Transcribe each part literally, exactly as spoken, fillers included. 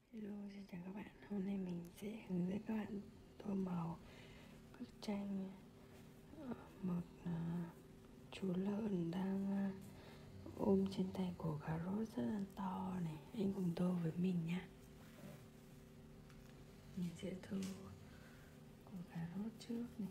Hello, xin chào các bạn. Hôm nay mình sẽ hướng dẫn các bạn tô màu bức tranh một uh, chú lợn đang uh, ôm trên tay của cà rốt rất là to này. Anh cùng tô với mình nhé. Mình sẽ tô của cà rốt trước này.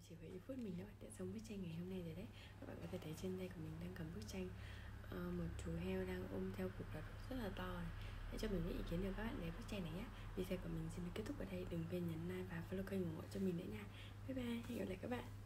chỉ với phút mình đã hoàn thiện xong bức tranh ngày hôm nay rồi đấy. Các bạn có thể thấy trên tay của mình đang cầm bức tranh uh, một chú heo đang ôm theo cục đào rất là to này. Hãy cho mình biết ý kiến của các bạn về bức tranh này nhé. Video của mình xin được kết thúc ở đây. Đừng quên nhấn like và follow kênh ủng hộ cho mình nữa nha. Bye bye, hẹn gặp lại các bạn.